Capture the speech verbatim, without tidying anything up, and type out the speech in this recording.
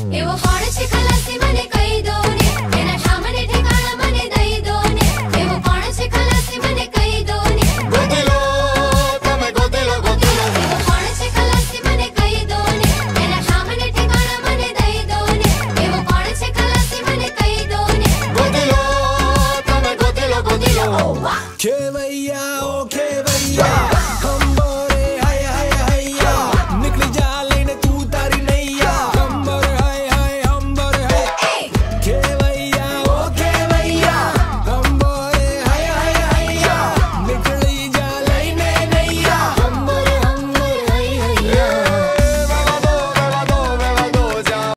એવો કોણ છે ખલાસી મને કહી દો ને, એના ઠામને ઠેકાણા મને દઈ દો ને. એવો કોણ છે ખલાસી મને કહી દો ને, ગોતી લો તમે ગોતી લો ગોતી લો. એવો કોણ છે ખલાસી મને કહી દો ને, એના ઠામને ઠેકાણા મને દઈ દો ને. એવો કોણ છે ખલાસી મને કહી દો ને, ગોતી લો તમે ગોતી લો ગોતી લો. Kevaya, okay.